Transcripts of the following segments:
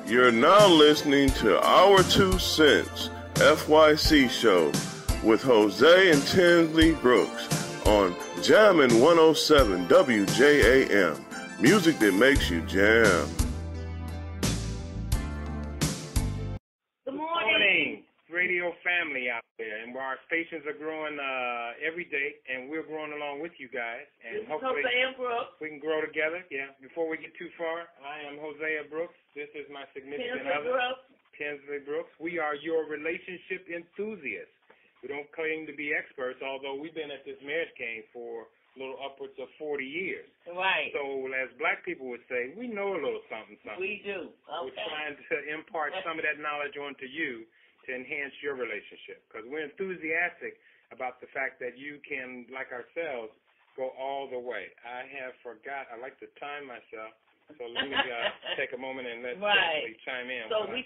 You're now listening to Our 2 Cents FYC show with Jose and Tinsley Brooks on Jammin' 107 WJAM. Music that makes you jam. Good morning, radio family out there. And our stations are growing every day, and we're growing along with you guys. And hopefully we can grow together. Yeah. Before we get too far, I am Hosea Brooks. This is my significant other, Tinsley Brooks. We are your relationship enthusiasts. We don't claim to be experts, although we've been at this marriage game for a little upwards of 40 years. Right. So as black people would say, we know a little something. We do. Okay. We're trying to impart some of that knowledge onto you to enhance your relationship, because we're enthusiastic about the fact that you can, like ourselves, go all the way. I like to time myself. So let me take a moment and let Tinsley chime in. So we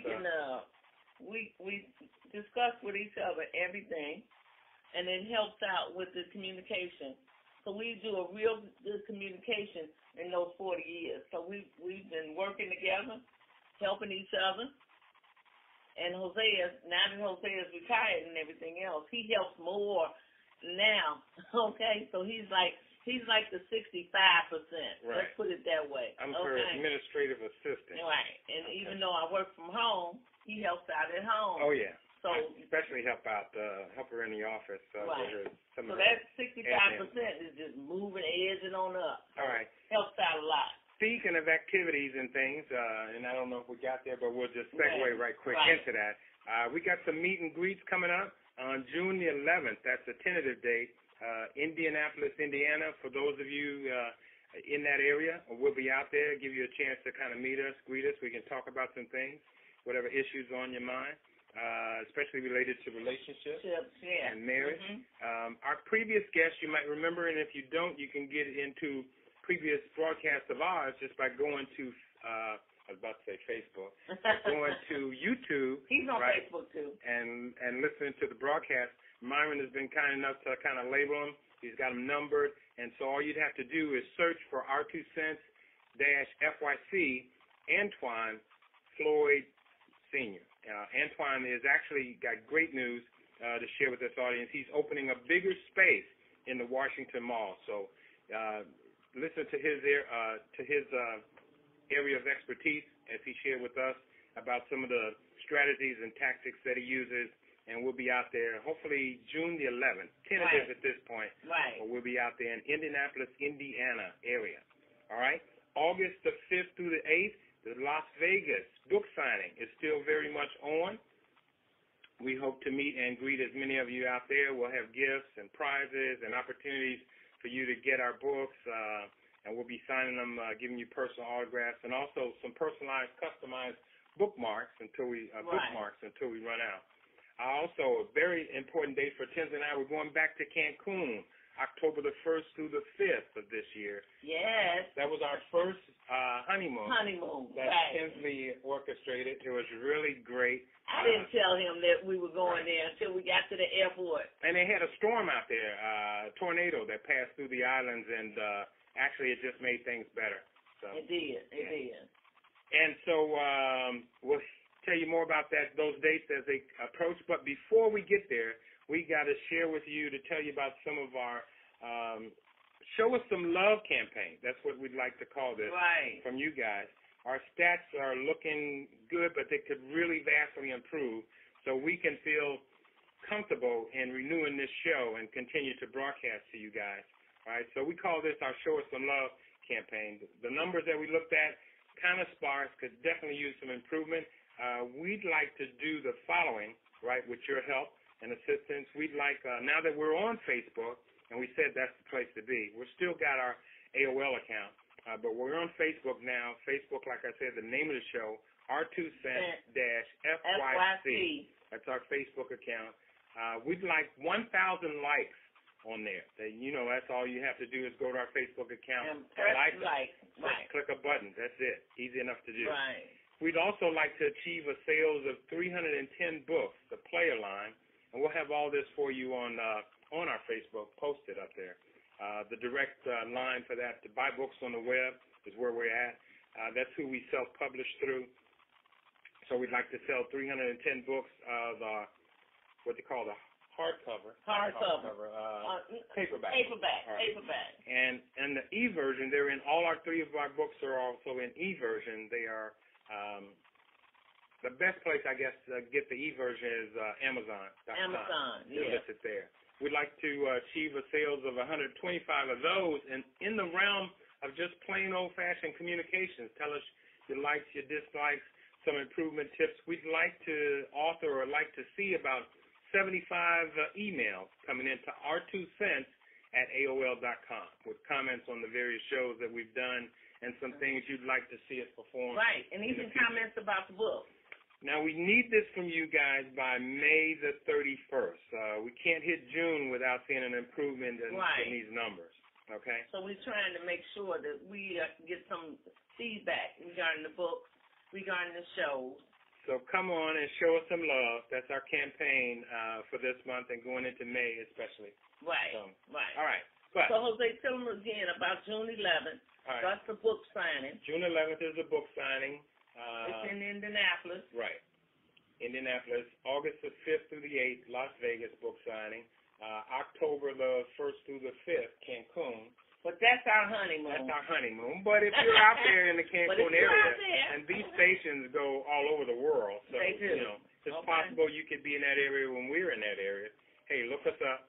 discuss with each other everything, and it helps out with the communication. So we do a real good communication in those 40 years. So we've been working together, helping each other. And now that Jose is retired and everything else, he helps more now. Okay, so he's like the 65%. Right. Let's put it that way. I'm her administrative assistant. Right. And even though I work from home, he helps out at home. Oh, yeah. So I especially help her in the office. Right. So that 65% is just moving, edging on up. All right. Helps out a lot. Speaking of activities and things, and I don't know if we got there, but we'll just segue right quick into that. We got some meet and greets coming up on June the 11th. That's a tentative date. Indianapolis, Indiana. For those of you in that area, we'll be out there, give you a chance to kind of meet us, greet us. We can talk about some things, whatever issues on your mind, especially related to relationships and marriage. Mm-hmm. Our previous guest, you might remember, and if you don't, you can get into previous broadcasts of ours just by going to, I was about to say Facebook, going to YouTube. He's on Facebook too. And listening to the broadcast. Myron has been kind enough to kind of label them. He's got them numbered. And so all you'd have to do is search for Our 2 Cents FYC Antoine Floyd Sr. Antoine has actually got great news to share with this audience. He's opening a bigger space in the Washington Mall. So listen to his area of expertise as he shared with us about some of the strategies and tactics that he uses. And we'll be out there, hopefully June the 11th, tentative at this point. Right. But we'll be out there in Indianapolis, Indiana area. All right? August the 5th through the 8th, the Las Vegas book signing is still very much on. We hope to meet and greet as many of you out there. We'll have gifts and prizes and opportunities for you to get our books, and we'll be signing them, giving you personal autographs, and also some personalized, customized bookmarks until we run out. Also, a very important date for Tinsley and I, we're going back to Cancun, October the 1st through the 5th of this year. Yes. That was our first honeymoon. That Tinsley orchestrated. It was really great. I didn't tell him that we were going there until we got to the airport. And they had a storm out there, a tornado that passed through the islands, and actually it just made things better. So, It did. And so we'll tell you more about those dates as they approach. But before we get there, we got to share with you to tell you about some of our Show Us Some Love campaign. That's what we'd like to call this from you guys. Our stats are looking good, but they could really vastly improve, so we can feel comfortable in renewing this show and continue to broadcast to you guys. All right, so we call this our Show Us Some Love campaign. The numbers that we looked at, kind of sparse, could definitely use some improvement. We'd like to do the following, right, with your help and assistance. We'd like, now that we're on Facebook, and we said that's the place to be, we've still got our AOL account, but we're on Facebook now. Facebook, like I said, the name of the show, Our 2 Cents FYC. That's our Facebook account. We'd like 1,000 likes on there. That's all you have to do is go to our Facebook account and like. Click a button. That's it. Easy enough to do. Right. We'd also like to achieve a sales of 310 books, the player line, and we'll have all this for you on our Facebook, posted up there. The direct line for that to buy books on the web is where we're at. That's who we self-publish through. So we'd like to sell 310 books of what they call the hardcover. Paperback. Paperback. And the e-version, they're in all three of our books are also in e-version. They are the best place, I guess, to get the e-version is Amazon.com. Amazon, yeah. List it there. We'd like to achieve a sales of 125 of those, and in the realm of just plain old-fashioned communications. Tell us your likes, your dislikes, some improvement tips. We'd like to author or like to see about 75 emails coming into our2cents@AOL.com with comments on the various shows that we've done and some things you'd like to see us perform. Right, and even comments about the book. Now, we need this from you guys by May the 31st. We can't hit June without seeing an improvement in these numbers, okay? So we're trying to make sure that we get some feedback regarding the books, regarding the shows. So come on and show us some love. That's our campaign for this month and going into May especially. Right, right. All right. So, Jose, tell them again about June 11th. All right. That's the book signing. June 11th is the book signing. It's in Indianapolis. Right. Indianapolis. August the 5th through the 8th, Las Vegas book signing. October the 1st through the 5th, Cancun. But that's our honeymoon. That's our honeymoon. But if you're out there in the Cancun area, and these stations go all over the world, so they do. You know, it's possible you could be in that area when we're in that area. Hey, look us up.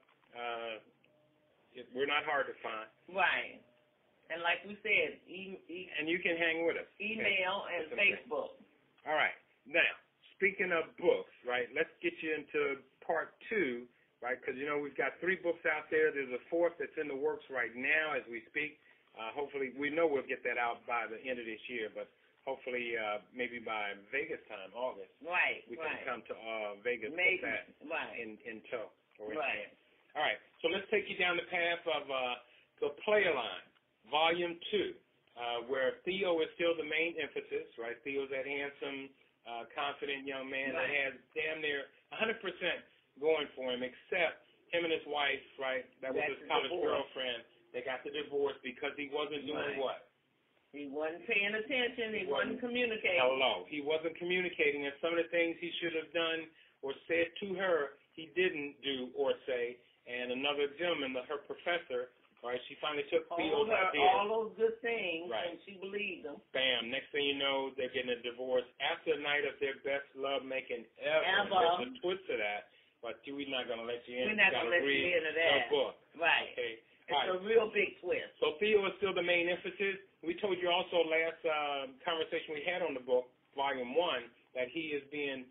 We're not hard to find. Right. And like we said, and you can hang with us. Email and Facebook. All right. Now, speaking of books, right, let's get you into part 2, right, because, you know, we've got 3 books out there. There's a 4th that's in the works right now as we speak. Hopefully, we know we'll get that out by the end of this year, but hopefully maybe by Vegas time, August. Right, we can come to Vegas with that in tow. Right. All right. So let's take you down the path of the Play-A-Line. Volume 2, where Theo is still the main emphasis, right? Theo's that handsome, confident young man that has damn near 100% going for him, except him and his wife, right? That was his college girlfriend. They got the divorce because he wasn't doing what? He wasn't paying attention. He wasn't communicating. Hello. He wasn't communicating, and some of the things he should have done or said to her, he didn't do or say. And another gentleman, her professor, right, she finally took Theo's idea. All those good things, right. And she believed them. Bam. Next thing you know, they're getting a divorce after a night of their best lovemaking ever. There's a twist to that, but we're not going to let you in. We're not going to let you into that. Book. Right. Okay. It's a real big twist. So Theo is still the main emphasis. We told you also last conversation we had on the book, Volume 1, that he is being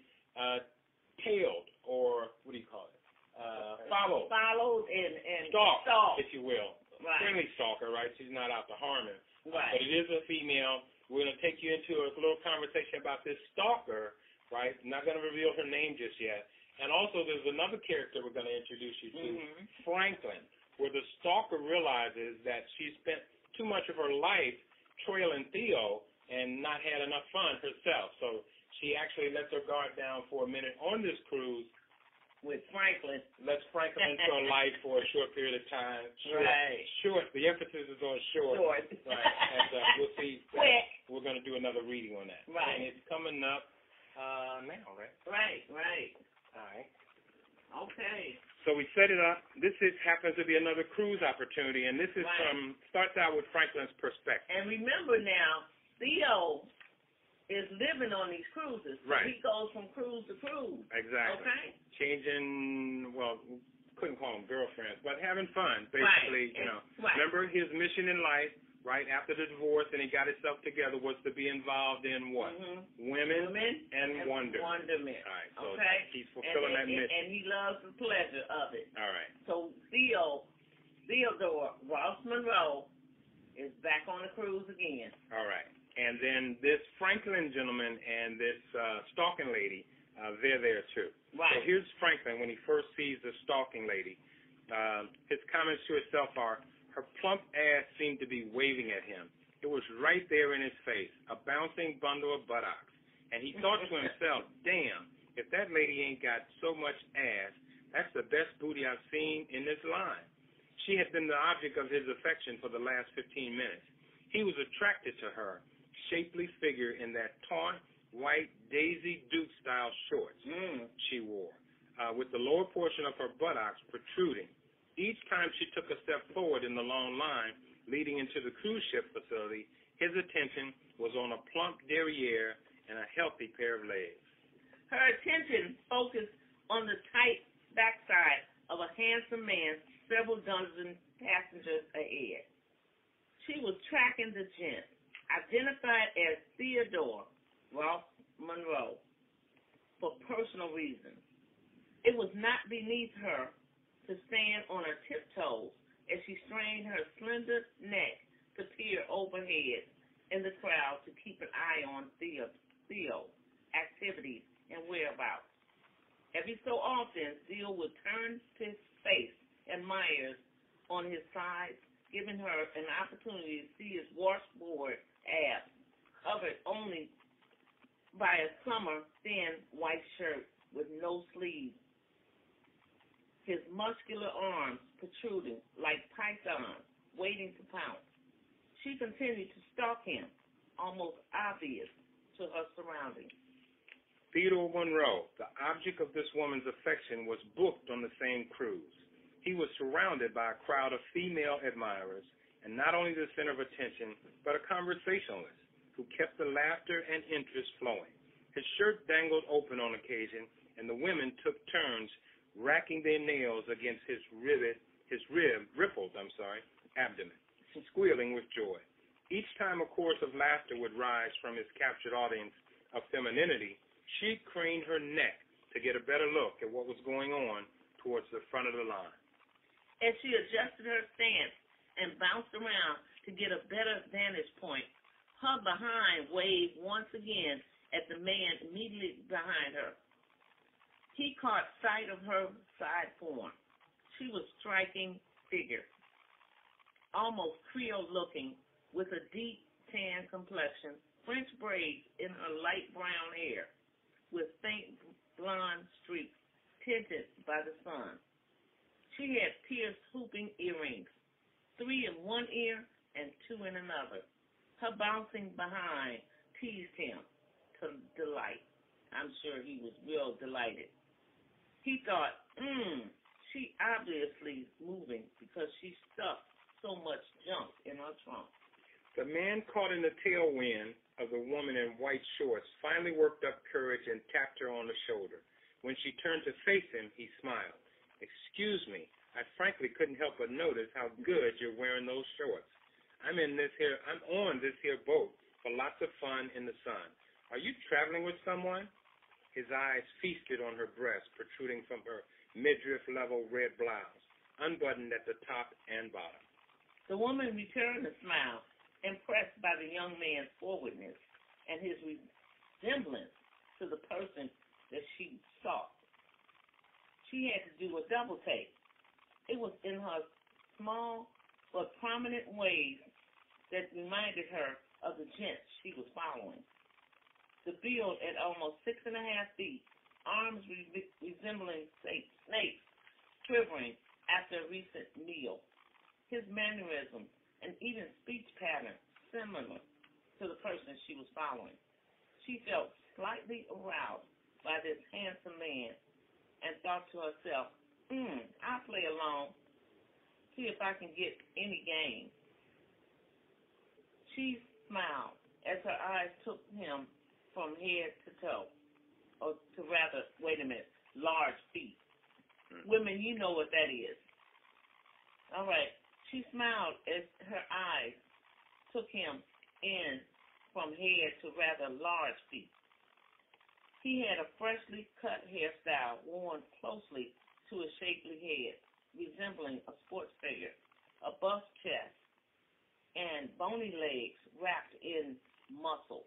tailed, or what do you call it? Followed and stalked, if you will. Right. Friendly stalker, right? She's not out to harm him. Right. But it is a female. We're going to take you into a little conversation about this stalker, right? Not going to reveal her name just yet. And also there's another character we're going to introduce you to, Franklin, where the stalker realizes that she spent too much of her life trailing Theo and not had enough fun herself. So she actually lets her guard down for a minute on this cruise with Franklin. Lets Franklin into her life for a short period of time. Short. The emphasis is on short. Right. And we'll see. We're going to do another reading on that. Right. And it's coming up now, right? Right. All right. Okay. So we set it up. This happens to be another cruise opportunity, and this is starts out with Franklin's perspective. And remember now, Theo is living on these cruises. So he goes from cruise to cruise. Exactly. Okay. Changing, couldn't call them girlfriends, but having fun, basically, you know. Remember his mission in life, right, after the divorce and he got himself together was to be involved in what? Women and wonderment. All right. So he's fulfilling that mission. And he loves the pleasure of it. All right. So Theodore Ross Monroe is back on the cruise again. All right. And then this Franklin gentleman and this stalking lady, they're there too. Right. So here's Franklin when he first sees the stalking lady. His comments to himself are, her plump ass seemed to be waving at him. It was right there in his face, a bouncing bundle of buttocks. And he thought to himself, damn, if that lady ain't got so much ass, that's the best booty I've seen in this line. She had been the object of his affection for the last 15 minutes. He was attracted to her shapely figure in that taut, white Daisy Duke-style shorts she wore, with the lower portion of her buttocks protruding. Each time she took a step forward in the long line leading into the cruise ship facility, his attention was on a plump derriere and a healthy pair of legs. Her attention focused on the tight backside of a handsome man several dozen passengers ahead. She was tracking the gent, identified as Theodore Ross Monroe, for personal reasons. It was not beneath her to stand on her tiptoes as she strained her slender neck to peer overhead in the crowd to keep an eye on Theo's activities and whereabouts. Every so often, Theo would turn his face and Myers on his side, giving her an opportunity to see his washboard abs, covered only by a summer thin white shirt with no sleeves, his muscular arms protruding like pythons waiting to pounce. She continued to stalk him, almost obvious to her surroundings. Theodore Monroe, the object of this woman's affection, was booked on the same cruise. He was surrounded by a crowd of female admirers, and not only the center of attention, but a conversationalist who kept the laughter and interest flowing. His shirt dangled open on occasion, and the women took turns racking their nails against his rippled abdomen, squealing with joy. Each time a chorus of laughter would rise from his captured audience of femininity, she craned her neck to get a better look at what was going on towards the front of the line. As she adjusted her stance and bounced around to get a better vantage point, her behind waved once again at the man immediately behind her. He caught sight of her side form. She was striking figure, almost Creole-looking, with a deep tan complexion, French braids in her light brown hair, with faint blonde streaks tinted by the sun. She had pierced hooping earrings, 3 in one ear and 2 in another. Her bouncing behind teased him to delight. I'm sure he was real delighted. He thought, she obviously moving because she stuffed so much junk in her trunk. The man caught in the tailwind of the woman in white shorts finally worked up courage and tapped her on the shoulder. When she turned to face him, he smiled. "Excuse me, I frankly couldn't help but notice how good you're wearing those shorts. I'm on this here boat for lots of fun in the sun. Are you traveling with someone?" His eyes feasted on her breast, protruding from her midriff-level red blouse, unbuttoned at the top and bottom. The woman returned the smile, impressed by the young man's forwardness and his resemblance to the person that she sought. She had to do a double take. It was in her small but prominent ways that reminded her of the gent she was following. The build at almost 6.5 feet, arms resembling snakes, quivering after a recent meal. His mannerisms and even speech pattern similar to the person she was following. She felt slightly aroused by this handsome man and thought to herself, I'll play along, see if I can get any game. She smiled as her eyes took him from head to toe, large feet. Women, you know what that is. All right. She smiled as her eyes took him in from head to rather large feet. He had a freshly cut hairstyle worn closely to his shapely head, resembling a sports figure, a buff chest, and bony legs wrapped in muscle.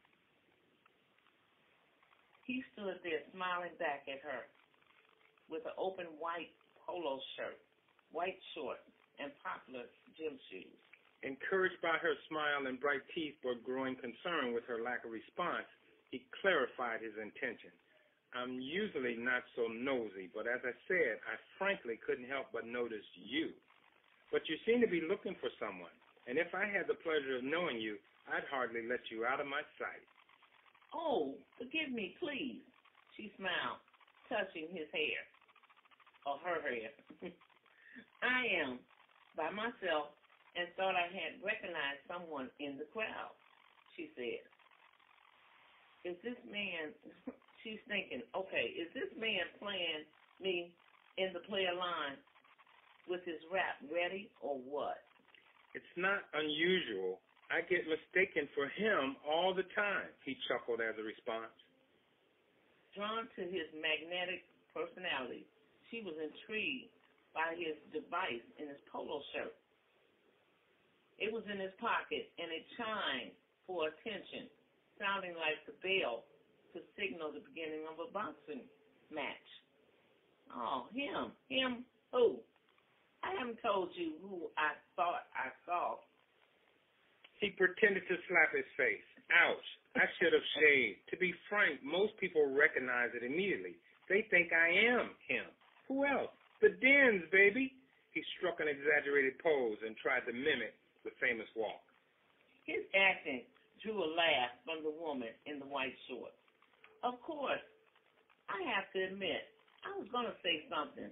He stood there smiling back at her with an open white polo shirt, white shorts, and popular gym shoes. Encouraged by her smile and bright teeth but growing concern with her lack of response, he clarified his intention. "I'm usually not so nosy, but as I said, I frankly couldn't help but notice you. But you seem to be looking for someone, and if I had the pleasure of knowing you, I'd hardly let you out of my sight." "Oh, forgive me, please," she smiled, touching his hair, or her hair. "I am by myself and thought I had recognized someone in the crowd," she said. Is this man, she's thinking, okay, is this man playing me in the player line with his rap ready or what? It's not unusual. I get mistaken for him all the time, he chuckled as a response. Drawn to his magnetic personality, she was intrigued by his device in his polo shirt. It was in his pocket, and it chimed for attention, sounding like the bell to signal the beginning of a boxing match. Oh, him? Him who? I haven't told you who I thought I saw. He pretended to slap his face. Ouch, I should have shaved. To be frank, most people recognize it immediately. They think I am him. Who else? The Dens, baby. He struck an exaggerated pose and tried to mimic the famous walk. His acting drew a laugh from the woman in the white shorts. Of course, I have to admit, I was going to say something.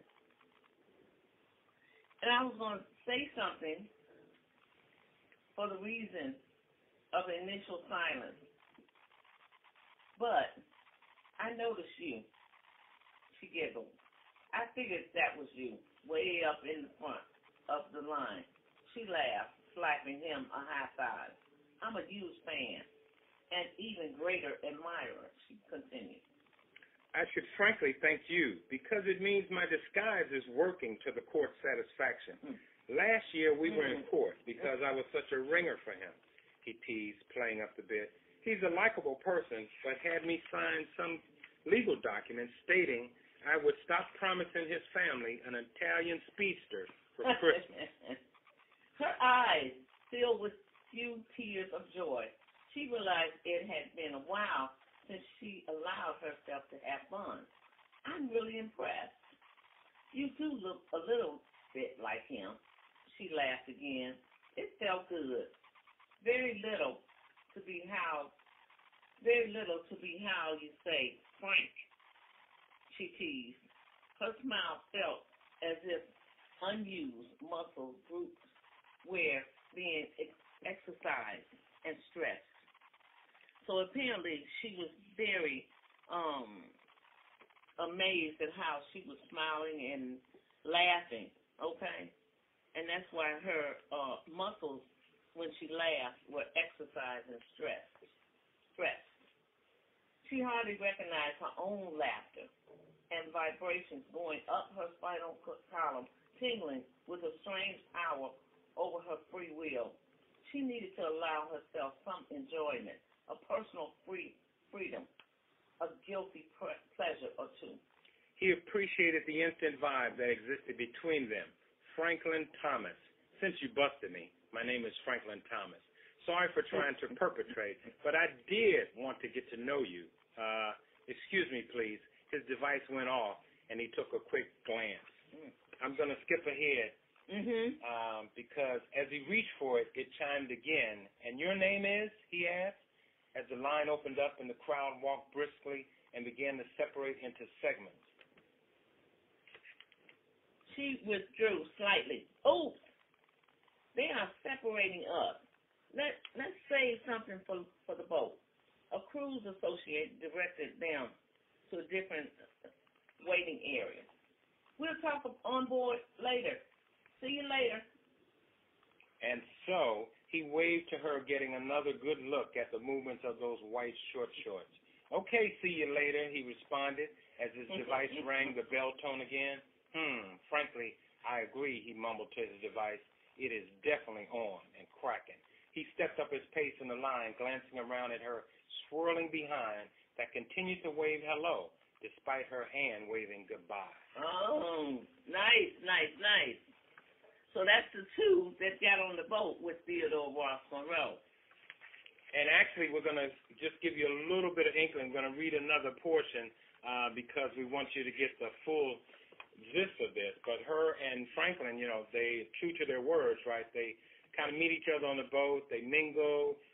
And I was going to say something for the reason of the initial silence. But I noticed you. She giggled. I figured that was you, way up in the front of the line. She laughed, slapping him a high five. I'm a huge fan, and even greater admirer, she continued. I should frankly thank you, because it means my disguise is working to the court's satisfaction. Last year we were in court because I was such a ringer for him, he teased, playing up the bit. He's a likable person, but had me sign some legal document stating I would stop promising his family an Italian speedster for Christmas. Her eyes filled with few tears of joy. She realized it had been a while since she allowed herself to have fun. I'm really impressed. You do look a little bit like him. She laughed again. It felt good. Very little to be how you say frank, she teased. Her smile felt as if unused muscle groups were being exercised and stressed. So apparently she was very amazed at how she was smiling and laughing, okay? And that's why her muscles, when she laughed, were exercised and stressed. She hardly recognized her own laughter and vibrations going up her spinal column, tingling with a strange power over her free will. She needed to allow herself some enjoyment, a personal freedom, a guilty pleasure or two. He appreciated the instant vibe that existed between them. Franklin Thomas. Since you busted me, my name is Franklin Thomas. Sorry for trying to perpetrate, but I did want to get to know you. Excuse me, please. His device went off, and he took a quick glance. I'm going to skip ahead because as he reached for it, it chimed again. And your name is, he asked, as the line opened up and the crowd walked briskly and began to separate into segments. She withdrew slightly. Oh, they are separating up. Let's save something for the boat. A cruise associate directed them to a different waiting area. We'll talk on board later. See you later. And so he waved to her, getting another good look at the movements of those white shorts. Okay, see you later, he responded as his device rang the bell tone again. Frankly, I agree, he mumbled to his device. It is definitely on and cracking. He stepped up his pace in the line, glancing around at her swirling behind that continued to wave hello, despite her hand waving goodbye. Oh, nice. So that's the two that got on the boat with Theodore Ross Monroe. And actually, we're going to just give you a little bit of inkling. We're going to read another portion because we want you to get the full gist of this. But her and Franklin, they true to their words, right? They kind of meet each other on the boat. They mingle.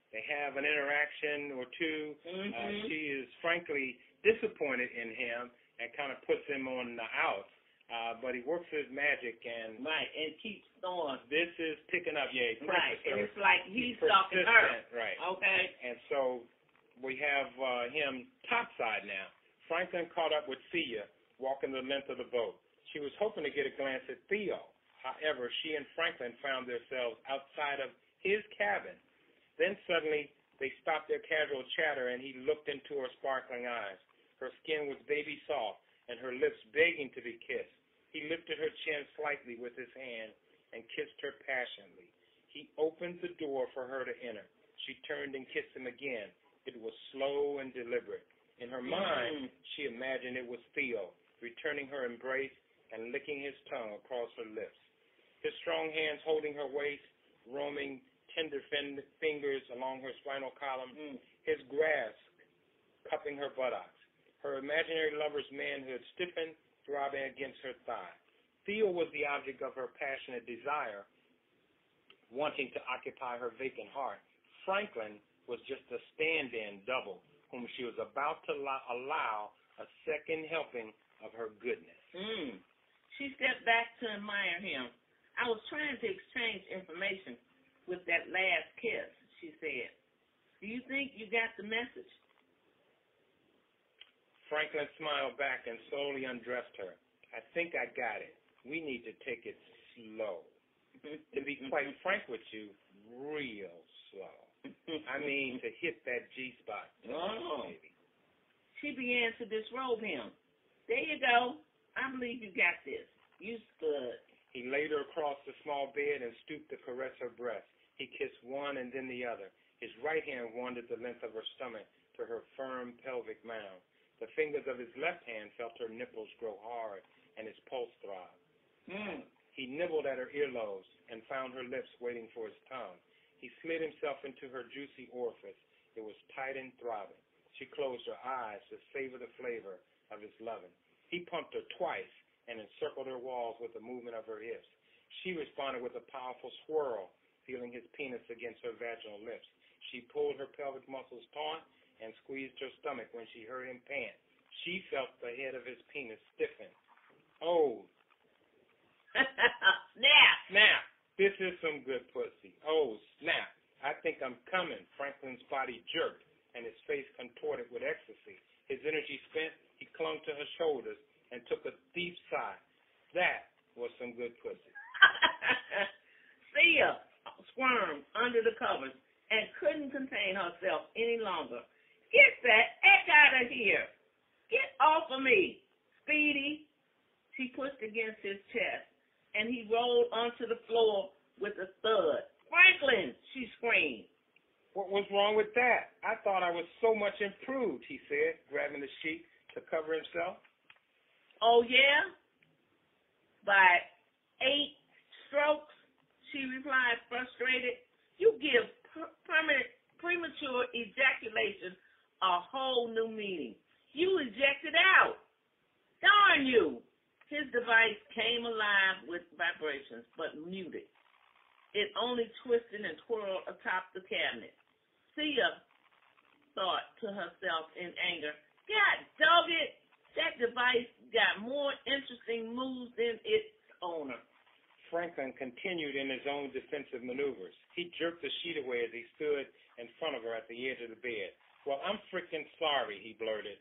They have an interaction or two. Mm-hmm. She is frankly disappointed in him and kind of puts him on the outs. But he works his magic and right, and keeps going. This is picking up, Right, and it's like he's stalking her. Right. Okay. And so we have him topside now. Franklin caught up with Thea, walking the length of the boat. She was hoping to get a glance at Theo. However, she and Franklin found themselves outside of his cabin. Then suddenly they stopped their casual chatter, and he looked into her sparkling eyes. Her skin was baby soft, and her lips begging to be kissed. He lifted her chin slightly with his hand and kissed her passionately. He opened the door for her to enter. She turned and kissed him again. It was slow and deliberate. In her mind, she imagined it was Theo, returning her embrace and licking his tongue across her lips. His strong hands holding her waist, roaming tender fingers along her spinal column, his grasp cupping her buttocks. Her imaginary lover's manhood stiffened, throbbing against her thigh. Theo was the object of her passionate desire, wanting to occupy her vacant heart. Franklin was just a stand-in double whom she was about to allow a second helping of her goodness. She stepped back to admire him. I was trying to exchange information with that last kiss, she said. Do you think you got the message? Franklin smiled back and slowly undressed her. I think I got it. We need to take it slow. To be quite frank with you, real slow. I mean, to hit that G-spot. Baby. She began to disrobe him. There you go. I believe you got this. You stood. He laid her across the small bed and stooped to caress her breast. He kissed one and then the other. His right hand wandered the length of her stomach to her firm pelvic mound. The fingers of his left hand felt her nipples grow hard and his pulse throb. He nibbled at her earlobes and found her lips waiting for his tongue. He slid himself into her juicy orifice. It was tight and throbbing. She closed her eyes to savor the flavor of his loving. He pumped her twice and encircled her walls with the movement of her hips. She responded with a powerful swirl, feeling his penis against her vaginal lips. She pulled her pelvic muscles taut and squeezed her stomach when she heard him pant. She felt the head of his penis stiffen. Oh. Snap. This is some good pussy. Oh, snap. I think I'm coming. Franklin's body jerked and his face contorted with ecstasy. His energy spent, he clung to her shoulders and took a deep sigh. That was some good pussy. Thea squirmed under the covers and couldn't contain herself any longer. Get that heck out of here. Get off of me, Speedy. She pushed against his chest, and he rolled onto the floor with a thud. Franklin, she screamed. What was wrong with that? I thought I was so much improved, he said, grabbing the sheet to cover himself. Oh, yeah? By 8 strokes, she replied, frustrated. You give premature ejaculation a whole new meaning. You ejected out. Darn you. His device came alive with vibrations, but muted. It only twisted and twirled atop the cabinet. Thea thought to herself in anger, God dog it, that device got more interesting moves than its owner. Franklin continued in his own defensive maneuvers. He jerked the sheet away as he stood in front of her at the edge of the bed. Well, I'm freaking sorry, he blurted.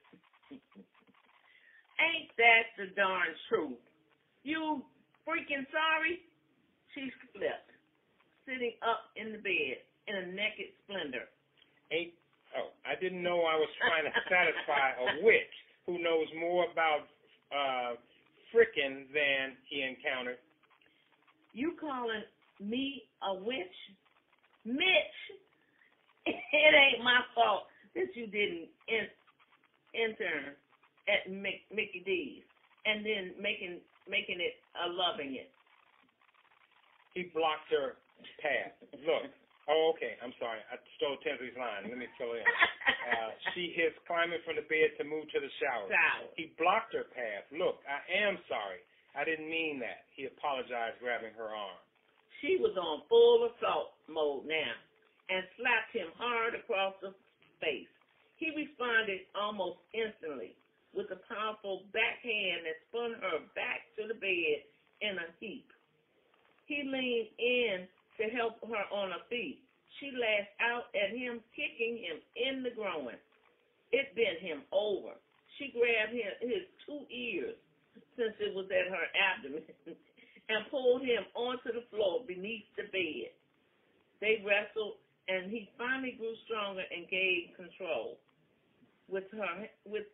Ain't that the darn truth? You freaking sorry? She flipped, sitting up in the bed in a naked splendor. I didn't know I was trying to satisfy a witch who knows more about frickin' than he encountered. You calling me a witch? Mitch, it ain't my fault that you didn't intern at Mickey D's and then making it a loving it. He blocked her path. Look. Oh, okay. I'm sorry. I stole Tinsley's line. Let me fill in. She hissed, climbing from the bed to move to the shower. He blocked her path. Look, I am sorry. I didn't mean that. He apologized, grabbing her arm. She was on full assault mode now. and slapped him hard across the face. He responded almost instantly with a powerful backhand that spun her back to the bed in a heap. He leaned in to help her on her feet. She lashed out at him, kicking him in the groin. It bent him over. She grabbed his 2 ears, since it was at her abdomen, and pulled him onto the floor beneath the bed. They wrestled, and he finally grew stronger and gained control. With her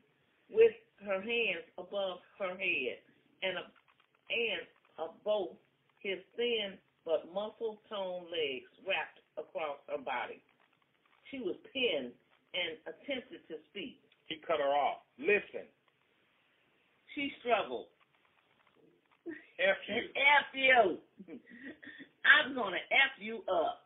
hands above her head and of both his thin but muscle-toned legs wrapped across her body. She was pinned and attempted to speak. He cut her off. Listen. She struggled. F you. F you. I'm going to F you up.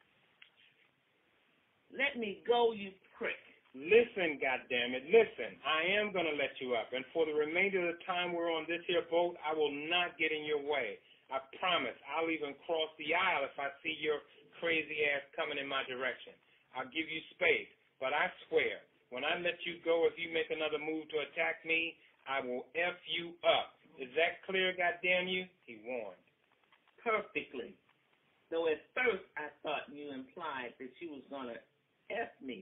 Let me go, you prick. Listen, goddammit, listen. I am going to let you up. And for the remainder of the time we're on this here boat, I will not get in your way. I promise. I'll even cross the aisle if I see your crazy ass coming in my direction. I'll give you space. But I swear, when I let you go, if you make another move to attack me, I will F you up. Is that clear, goddamn you? He warned. Perfectly. Though at first I thought you implied that you was going to F me.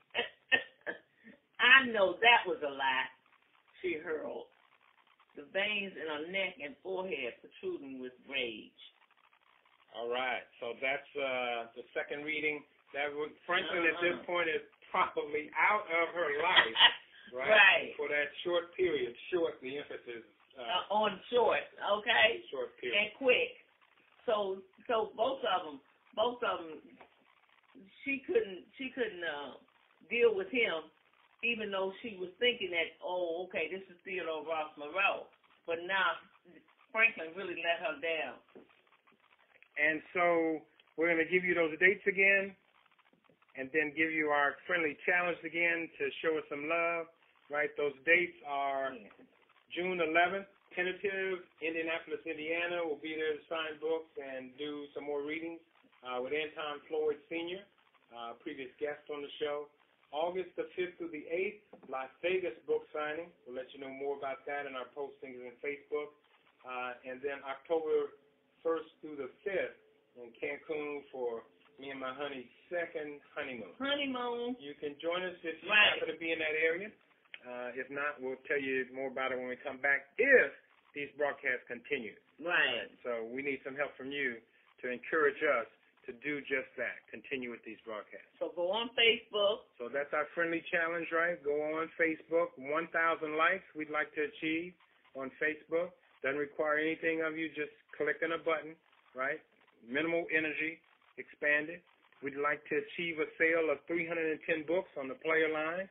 I know that was a lie, she hurled, the veins in her neck and forehead protruding with rage. All right, so that's the second reading. Franklin at this point is probably out of her life, right? Right. For that short period. Short, the emphasis. On short, okay? Short period. And quick. So both of them, she couldn't deal with him, even though she was thinking that, oh, okay, this is Theodore Ross Moreau. But now Franklin really let her down. And so we're going to give you those dates again, and then give you our friendly challenge again to show us some love, right? Those dates are June 11th, tentative, Indianapolis, Indiana. We'll be there to sign books and do some more readings with Anton Floyd Sr., previous guest on the show. August the 5th through the 8th, Las Vegas book signing. We'll let you know more about that in our postings on Facebook. And then October 1st through the 5th in Cancun for me and my honey's second honeymoon. You can join us if you happen to be in that area. If not, we'll tell you more about it when we come back, if these broadcasts continue. Right. So we need some help from you to encourage us to do just that, continue with these broadcasts. So go on Facebook. So that's our friendly challenge, right? Go on Facebook. 1,000 likes we'd like to achieve on Facebook. Doesn't require anything of you, just clicking a button, right? Minimal energy, expand it. We'd like to achieve a sale of 310 books on the player line.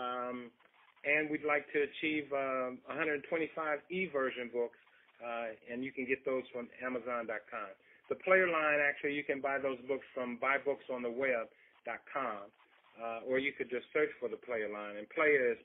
And we'd like to achieve 125 e-version books, and you can get those from Amazon.com. The player line, actually, you can buy those books from buybooksontheweb.com, or you could just search for the player line. And player is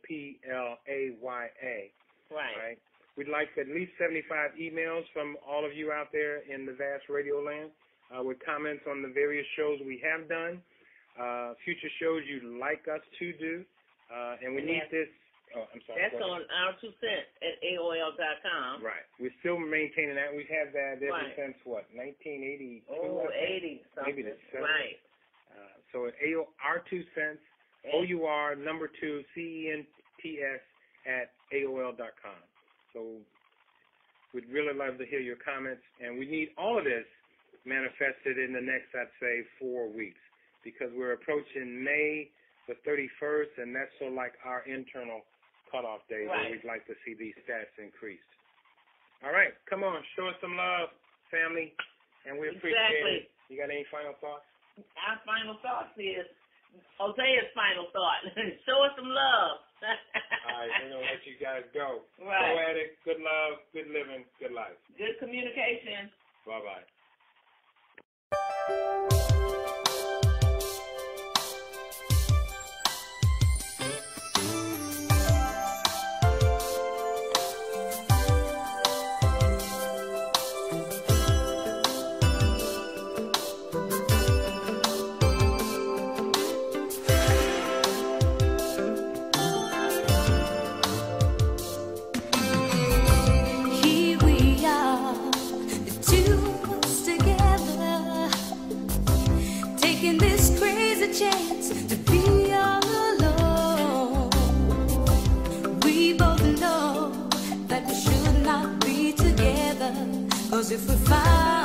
Playa. Right? We'd like at least 75 emails from all of you out there in the vast radio land with comments on the various shows we have done, future shows you'd like us to do, and we need this. Oh, I'm sorry. That's on our 2 cents at AOL.com. Right. We're still maintaining that. We've had that ever since, what, 1982? Oh, 80 something. Maybe the 70s. Right. So at our 2 cents, OUR number 2, CENTS at AOL.com. So we'd really love to hear your comments, and we need all of this manifested in the next, I'd say, 4 weeks, because we're approaching May the 31st, and that's sort of like our internal cutoff day where we'd like to see these stats increased. All right, come on, show us some love, family, and we appreciate it. You got any final thoughts? Our final thoughts is Hosea's final thought. Show us some love. All right, we're going to let you guys go. Right. Go at it. Good love, good living, good life. Good communication. Bye-bye. taking this crazy chance to be all alone. We both know that we should not be together, 'cause if we fight